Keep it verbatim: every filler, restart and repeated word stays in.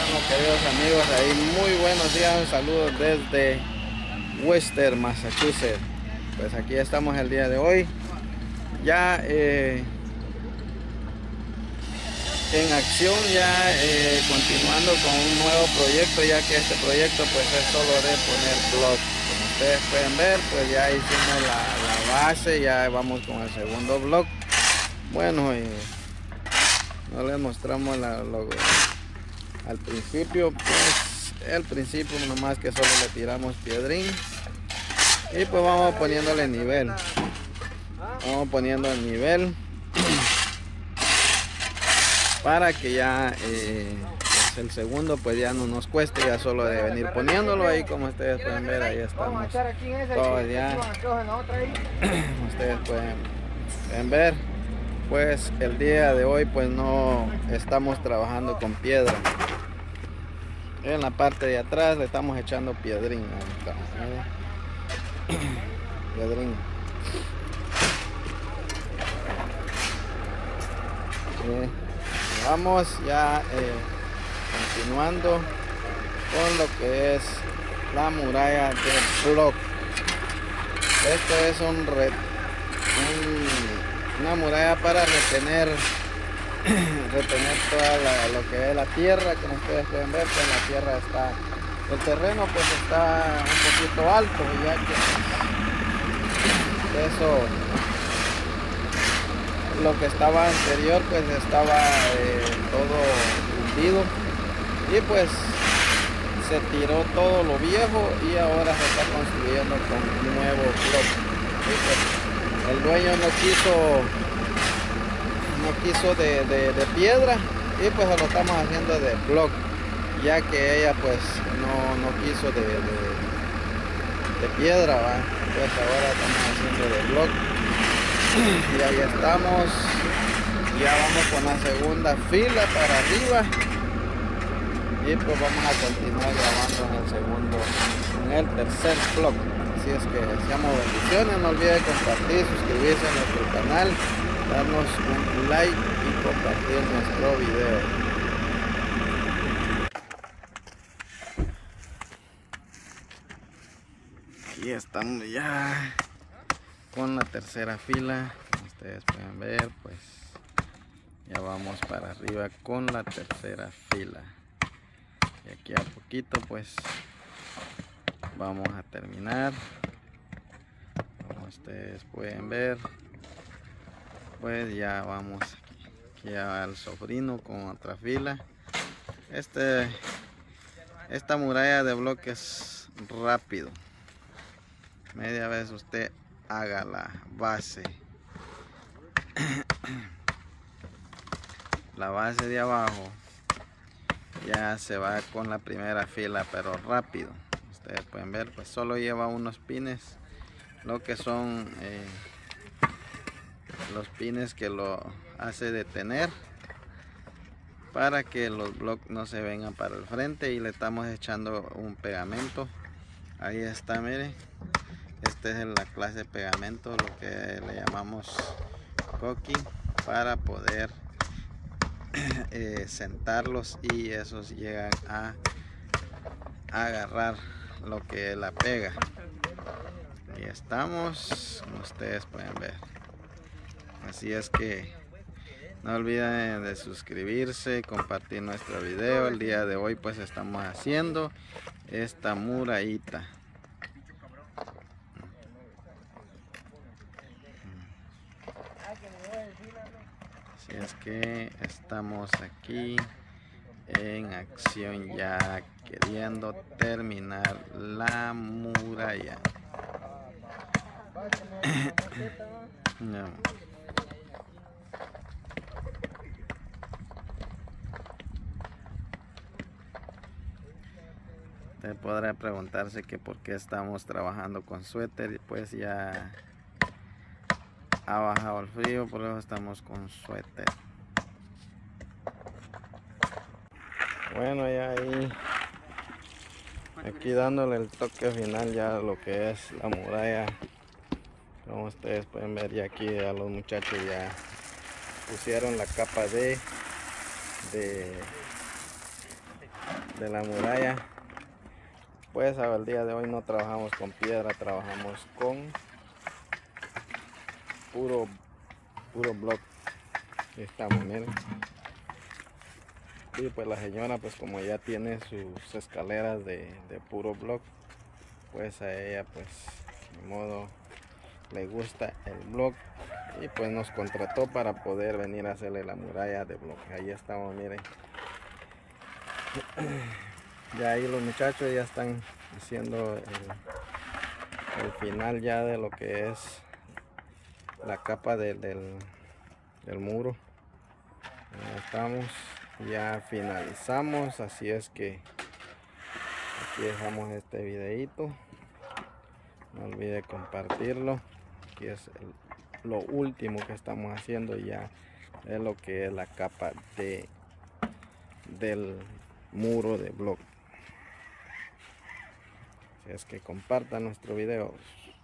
estamos, queridos amigos? Ahí muy buenos días, saludos desde Worcester, Massachusetts. Pues aquí estamos el día de hoy, ya eh, en acción, ya eh, continuando con un nuevo proyecto, ya que este proyecto pues es solo de poner blog. Como ustedes pueden ver, pues ya hicimos la, la base, ya vamos con el segundo blog. Bueno, eh, no les mostramos la, lo, al principio, pues el principio nomás que solo le tiramos piedrín y pues vamos poniéndole nivel, vamos poniendo el nivel para que ya eh, pues el segundo pues ya no nos cueste, ya solo de venir poniéndolo. Ahí como ustedes pueden ver, ahí estamos todos ya, ustedes pueden, pueden ver. Pues el día de hoy pues no estamos trabajando con piedra. En la parte de atrás le estamos echando piedrín. Ahí está, ¿eh? Piedrín. ¿Eh? Vamos ya eh, continuando con lo que es la muralla de block. Esto es un, re, un una muralla para retener retener toda la, lo que es la tierra. Como ustedes pueden ver, pues la tierra está, el terreno pues está un poquito alto, ya que eso, lo que estaba anterior pues estaba eh, todo hundido y pues se tiró todo lo viejo y ahora se está construyendo con un nuevo bloque. El dueño no quiso no quiso de, de, de piedra y pues lo estamos haciendo de block, ya que ella pues no, no quiso de, de, de piedra, ¿va? Pues ahora estamos haciendo de block y ahí estamos, ya vamos con la segunda fila para arriba y pues vamos a continuar grabando en el segundo, en el tercer block. Así es que deseamos bendiciones, no olviden compartir, suscribirse a nuestro canal, darnos un like y compartir nuestro video. Aquí estamos ya con la tercera fila, como ustedes pueden ver, pues ya vamos para arriba con la tercera fila. Y aquí a poquito pues vamos a terminar. Como ustedes pueden ver, pues ya vamos aquí al sobrino con otra fila. Este esta muralla de bloques rápido, media vez usted haga la base la base de abajo, ya se va con la primera fila, pero rápido. Ustedes pueden ver, pues solo lleva unos pines, lo que son eh, los pines que lo hace detener para que los bloques no se vengan para el frente, y le estamos echando un pegamento. Ahí está, miren, este es la clase de pegamento, lo que le llamamos coqui, para poder eh, sentarlos y esos llegan a, a agarrar lo que la pega. Y estamos, como ustedes pueden ver. Así es que no olviden de suscribirse, compartir nuestro video. El día de hoy pues estamos haciendo esta murallita. Así es que estamos aquí en acción, ya queriendo terminar la muralla. No. Usted podrá preguntarse que por qué estamos trabajando con suéter, y pues ya ha bajado el frío, por eso estamos con suéter. Bueno, ya ahí aquí dándole el toque final ya a lo que es la muralla. Como ustedes pueden ver, ya aquí a los muchachos ya pusieron la capa de de, de la muralla. Pues al día de hoy no trabajamos con piedra, trabajamos con puro puro block. Aquí estamos, miren. Y pues la señora, pues como ya tiene sus escaleras de, de puro block, pues a ella pues de modo le gusta el block y pues nos contrató para poder venir a hacerle la muralla de block. Ahí estamos, miren. Ya ahí los muchachos ya están haciendo el, el final ya de lo que es la capa de, del, del muro. Ahí estamos, ya finalizamos, así es que aquí dejamos este videito. No olvide compartirlo. Aquí es el, lo último que estamos haciendo, ya es lo que es la capa de del muro de block. Así es que compartan nuestro video.